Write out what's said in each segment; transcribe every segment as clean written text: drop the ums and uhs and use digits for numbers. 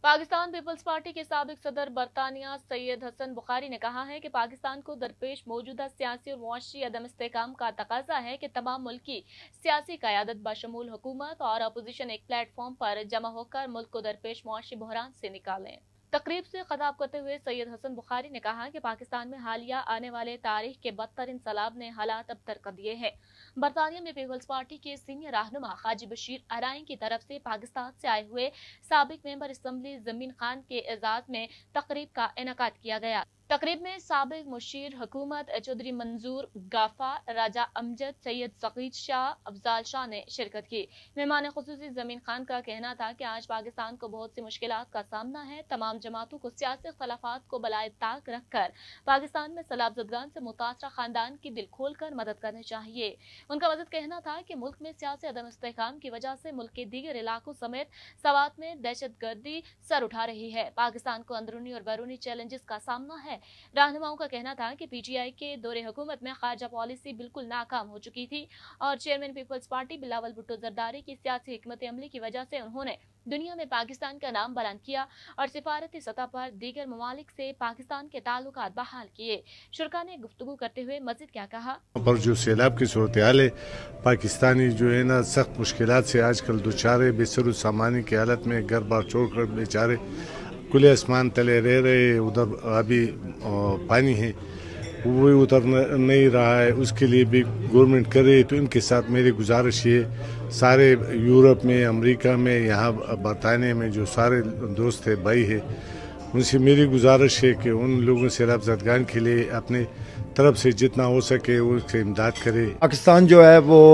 Pakistan peoples party के साबिक सदर बरतानिया सैयद हसन बुखारी ने कहा है कि पाकिस्तान को दरपेश मौजूदा सियासी और मुआशी अदम इस्तेकाम का तकाजा है कि तमाम मुल्क की सियासी क़यादत बशमूल हुकूमत और अपोजिशन एक प्लेटफॉर्म पर जमा होकर मुल्क को दरपेश मुआशी बहरान से निकालें। तकरीब से खिताब करते हुए सैयद हसन बुखारी ने कहा कि पाकिस्तान में हालिया आने वाले तारीख के बदतर इंसलाब ने हालात अबतर कर दिए हैं। बरतानिया में पीपल्स पार्टी के सीनियर रहनुमा हाजी बशीर अराइन की तरफ से पाकिस्तान से आए हुए साबिक मेंबर असम्बली जमीन खान के एजाज में तकरीब का इनेकाद किया गया। तकरीब में साबिक मुशीर हुकूमत चौधरी मंजूर गाफा, राजा अमजद, सैयद सकीद शाह, अफजाल शाह ने शिरकत की। मेहमान खुसूसी जमीन खान का कहना था कि आज पाकिस्तान को बहुत सी मुश्किलात का सामना है। तमाम जमातों को सियासी खिलाफात को बलाए ताक रखकर पाकिस्तान में सैलाब ज़दगान से मुतासरा खानदान की दिल खोल कर मदद करनी चाहिए। उनका मज़ीद कहना था कि मुल्क में सियासी अदम इस्तेहकाम की वजह से मुल्क के दीगर इलाकों समेत सवात में दहशत गर्दी सर उठा रही है। पाकिस्तान को अंदरूनी और बैरूनी चैलेंजेस का सामना है। रहनुमाओं का कहना था कि पीटीआई के दौरे हुकूमत में खारजा पॉलिसी बिल्कुल नाकाम हो चुकी थी और chairman Peoples Party Bilawal Bhutto Zardari की सियासी हिकमत अमली की वजह से उन्होंने दुनिया में पाकिस्तान का नाम बुलंद किया और सिफारती सतह पर दीगर ममालिक से पाकिस्तान के ताल्लुकात बहाल किए। शुरा ने गुफ्तगू करते हुए मजीद क्या कहा। पर जो सैलाब की सूरत हाल है, पाकिस्तानी जो है ना सख्त मुश्किलात से आजकल दुचारे बेसर सामानी की हालत में घर बार छोड़ कर बेचारे खुले आसमान तले रह रहे। उधर अभी पानी है वो उतर नहीं रहा है, उसके लिए भी गवर्नमेंट करे। तो इनके साथ मेरी गुजारिश है सारे यूरोप में, अमेरिका में, यहाँ बरतानिया में जो सारे दोस्त है भाई है, उनसे मेरी गुजारिश है कि उन लोगों से सैलाब ज़दगान के लिए अपने तरफ से जितना हो सके उससे इमदाद करे। पाकिस्तान जो है वो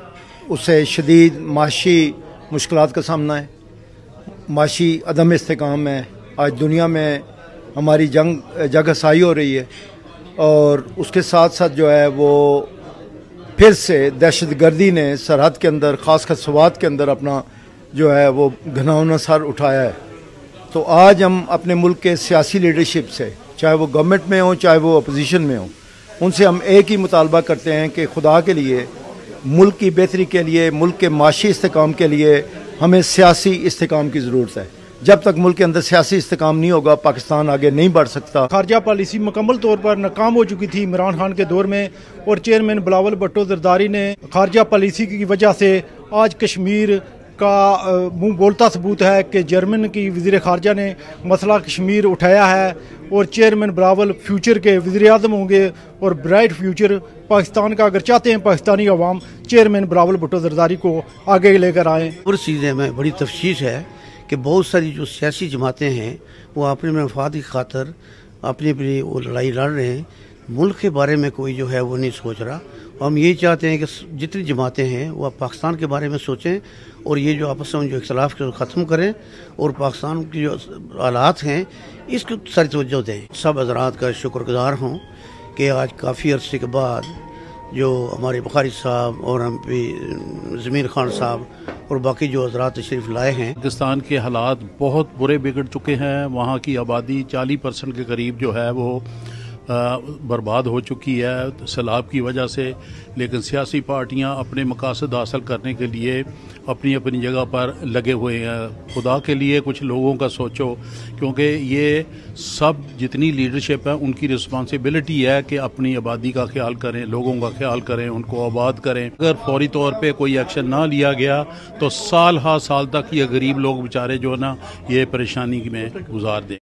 उसे शदीद माशी मुश्किलात का सामना है, माशी अदम इस्तेकाम है। आज दुनिया में हमारी जगहसाई हो रही है और उसके साथ साथ जो है वो फिर से दहशत गर्दी ने सरहद के अंदर ख़ासकर सवात के अंदर अपना जो है वो घनावना सर उठाया है। तो आज हम अपने मुल्क के सियासी लीडरशिप से, चाहे वो गवर्नमेंट में हो चाहे वो अपोजिशन में हो, उनसे हम एक ही मुतालबा करते हैं कि खुदा के लिए, मुल्क की बेहतरी के लिए, मुल्क के माशी इस्तेकाम के लिए हमें सियासी इस्तेकाम की ज़रूरत है। जब तक मुल्क के अंदर सियासी इस्तेकाम नहीं होगा पाकिस्तान आगे नहीं बढ़ सकता। खारजा पॉलिसी मुकम्मल तौर पर नाकाम हो चुकी थी इमरान खान के दौर में और चेयरमैन बिलावल भुट्टो जरदारी ने खारजा पॉलिसी की वजह से आज कश्मीर का मुंह बोलता सबूत है कि जर्मन की वज़ीर खारजा ने मसला कश्मीर उठाया है और चेयरमैन बिलावल फ्यूचर के वज़ीर आज़म होंगे और ब्राइट फ्यूचर पाकिस्तान का अगर चाहते हैं पाकिस्तानी अवाम, चेयरमैन बिलावल भुट्टो जरदारी को आगे लेकर आएँ। और चीज़ें में बड़ी तफसीश है कि बहुत सारी जो सियासी जमातें हैं वो अपने मफाद की खातर अपनी अपनी वो लड़ाई लड़ रहे हैं। मुल्क के बारे में कोई जो है वो नहीं सोच रहा। हम यही चाहते हैं कि जितनी जमातें हैं वो पाकिस्तान के बारे में सोचें और ये जो आपस में जो इख्तलाफ को ख़त्म करें और पाकिस्तान की जो हालात हैं इसको सारी तवज्जो दें। सब हज़रात का शुक्रगुज़ार हूँ कि आज काफ़ी अरसे के बाद जो हमारे बुखारी साहब और MP ज़मीन खान साहब और बाकी जो हज़रात तशरीफ़ लाए हैं। पाकिस्तान के हालात बहुत बुरे बिगड़ चुके हैं। वहाँ की आबादी 40% के करीब जो है वो बर्बाद हो चुकी है सैलाब की वजह से। लेकिन सियासी पार्टियां अपने मकासद हासिल करने के लिए अपनी अपनी जगह पर लगे हुए हैं। खुदा के लिए कुछ लोगों का सोचो, क्योंकि ये सब जितनी लीडरशिप है उनकी रिस्पॉन्सिबिलिटी है कि अपनी आबादी का ख्याल करें, लोगों का ख्याल करें, उनको आबाद करें। अगर फौरी तौर पे कोई एक्शन ना लिया गया तो साल तक ये गरीब लोग बेचारे जो है ना ये परेशानी में गुजार दें।